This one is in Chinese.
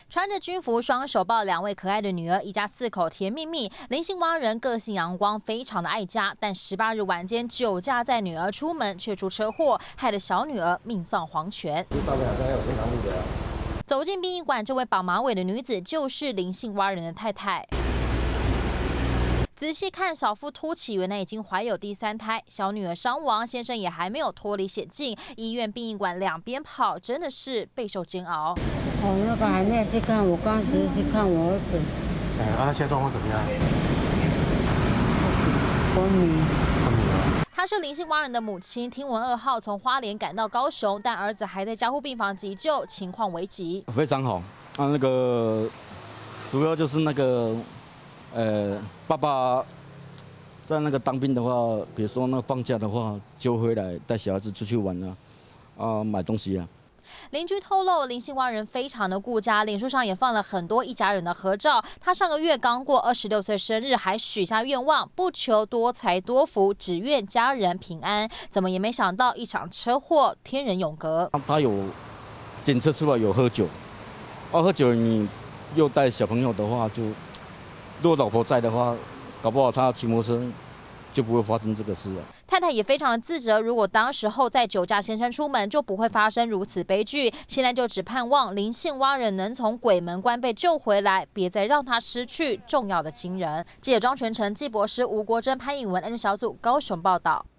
穿着军服，双手抱2位可爱的女儿，一家4口甜蜜蜜。林姓蛙人个性阳光，非常的爱家，但18日晚间酒驾载女儿出门，却出车祸，害得小女儿命丧黄泉。走进殡仪馆，这位绑马尾的女子就是林姓蛙人的太太。 仔细看，小腹凸起，原来已经怀有第3胎。小女儿伤亡，先生也还没有脱离险境。医院、殡仪馆两边跑，真的是备受煎熬。 哦，那个还没有去看，我刚只是去看我儿子。 他现在状况怎么样？ 昏迷。 她是林姓蛙人的母亲，听闻2号从花莲赶到高雄，但儿子还在加护病房急救，情况危急。 非常好，那个主要就是那个。 爸爸在那个当兵的话，比如说那放假的话，就回来带小孩子出去玩啊，买东西啊。 邻居透露，林姓蛙人非常的顾家，脸书上也放了很多一家人的合照。他上个月刚过26岁生日，还许下愿望，不求多财多福，只愿家人平安。怎么也没想到，一场车祸，天人永隔。 他有检测出来有喝酒，喝酒你又带小朋友的话就。 如果老婆在的话，搞不好他骑摩托车就不会发生这个事了。 太太也非常的自责，如果当时候在酒驾先生出门，就不会发生如此悲剧。现在就只盼望林姓蛙人能从鬼门关被救回来，别再让他失去重要的亲人。记者庄全成、季博士、吴国珍、潘颖文 N 小组高雄报道。